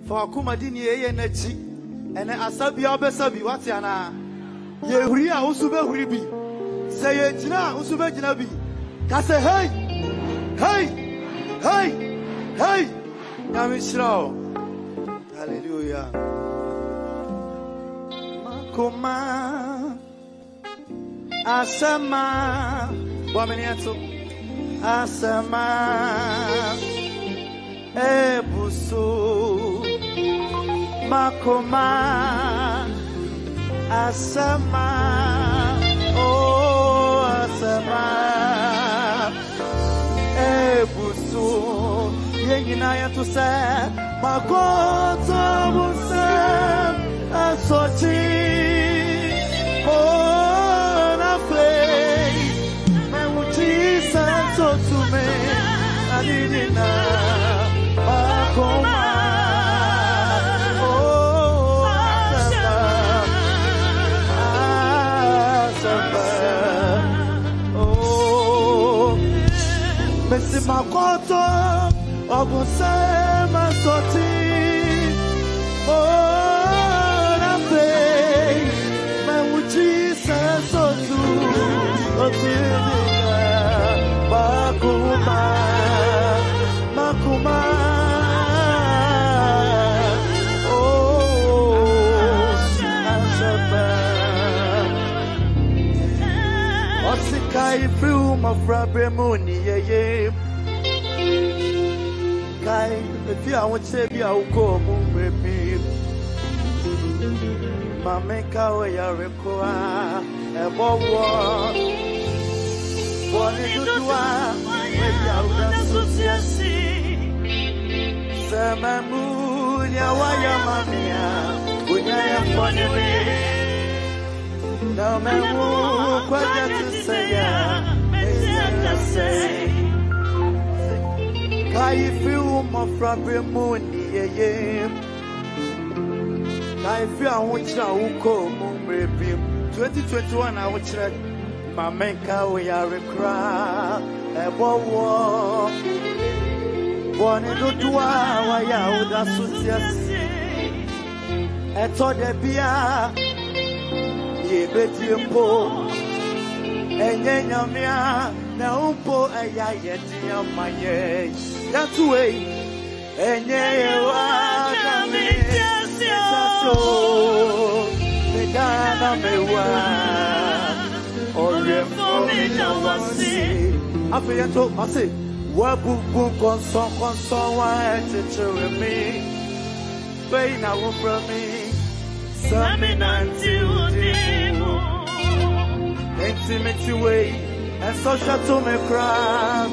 For Kumadini Enechi and Asabi Abesabi, what's yana? Yehuria Usube Huribi. Say it now, Usube Jinabi. Kase, hey, hey, hey, hey, Yamishro. Hallelujah. Makoma Asama Wameniato Asama Ebusu Makoma Asama Oh Asama Ebusu Yenginaya to say Makoto Musa Asoti Oh na faith Memuti Santo to me Adidina Makoma Oh Asaba Oh Mesi Makoto Obusema Soti Oh na faith Memuti Santo to Adidina Makoma Makuma Oh Asaba Osikai film of Rabemoni ye Kai if you want to be a go maybe Mameka we are require a bow One to do Samamunya waya mamia Unyaya mponyewe Na memu kwa jatu saya Mezia say Kaifi umafrabe muni yeye Kaifi awuchira uko mumrebi 2021 awuchira Mamenka we are recra Ebo Bone do dua wa ya uda sutiasi Eto de bia Ye beti mpo Enye nyamia Na umpo eya yeti amaye Yatuwe Enye wa kami Saso Medana mewa Orempo mina wasi Ape yeto masi Wabubu konson wa etchere me Bay na wo from me Saminanti udimo Intimate way And social to me cry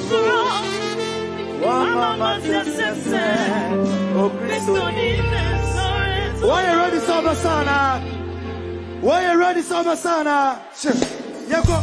Wa mama sese O Christo Why you ready Sabasana? Why you ready Sabasana? Yako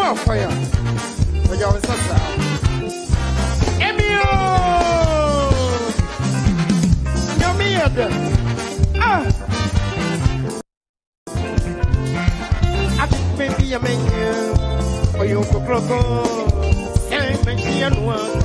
more fire. When you're Sasa. Emio! Yamiada. Ah! I think maybe a menu for you for Croco. And Mexian one.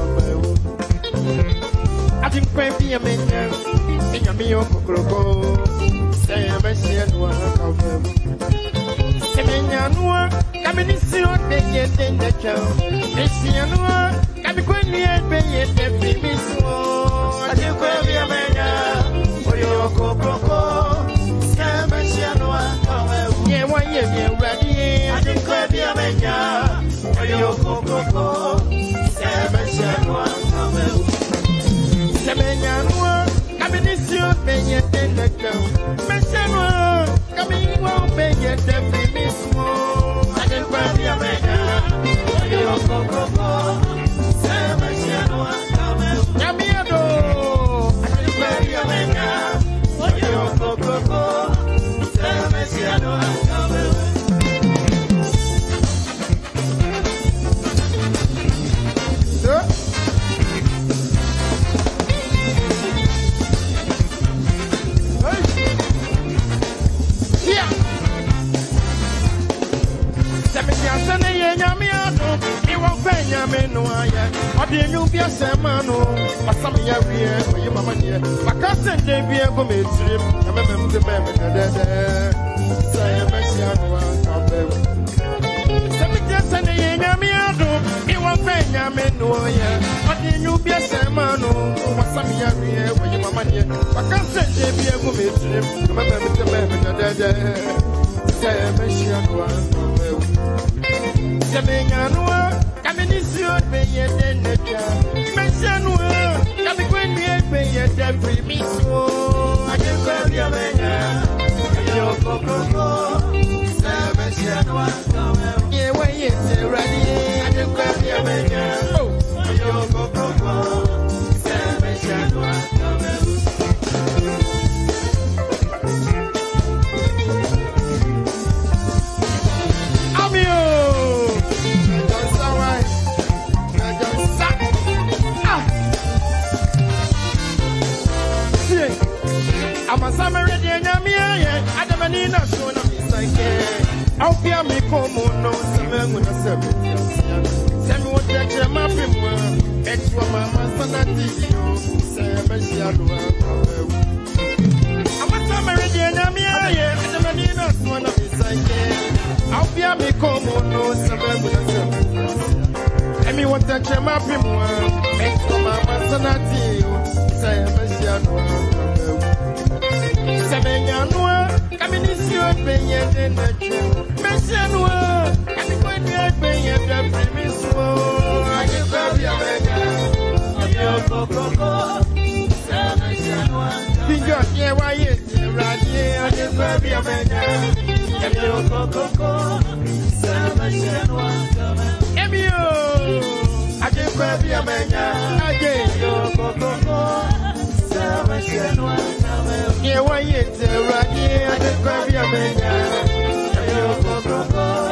I think maybe a menu in your meal for Croco. Say a Mexian one of them. Semenyanua, Cabinisio, they get in the cow. Messianua, Cabiquania, they get the famous one. I think we'll be a mania for your cocoa. Semenyanua, yeah, 1 year, you're ready. I think we'll be a mania for your cocoa. Semenyanua, Semenyanua, Cabinisio, they get in the cow. Messianua, coming won't be yet the famous one. I think we'll be a mania for your cocoa. Semenyanua, Yamiado. I think we'll be a mania for your cocoa. Semenyanua, you be a semano, but some year, for your mamma dear. My cousin, they be a woman, I remember the baby, say a messiano. Just an Yamiado, he won't pay Yamenoya, but you be a semano, but some year, for your mamma dear. My cousin, they be a woman, remember the baby, say a messiano. Semenyanua, Cabinisio, pay it in the car. Messanua, Cabiquania, pay it every miss. I can call you a mania. Your cocoa, Semenyanua, yeah, why is it ready? I can call you a mania. Oh, your cocoa, Semenyanua. I'm a summer ready and I'm here. I don't need a show. I'll be a me come on, no, seven with a 7. Send me what you came up in one. Extra mamma, Sanati, Semenyanua. I'm a summer ready and I'm here. I don't need a show. I'll be a me come on, no, 7 with a 7. And me what you came up in one. Extra mamma, Sanati, Semenyanua. Semenyanua, Cabinisio, pay it in the chair. Messanua, Cabiquania, pay it the famous one. I can grab your mania, your cocoa. Semenyanua, Finger, yeah, why is it ready? I can grab your mania, your cocoa. Semenyanua, Emio, I can grab your mania, your cocoa. Semenyanua. Yeah, why it's ready? I just grab your mania.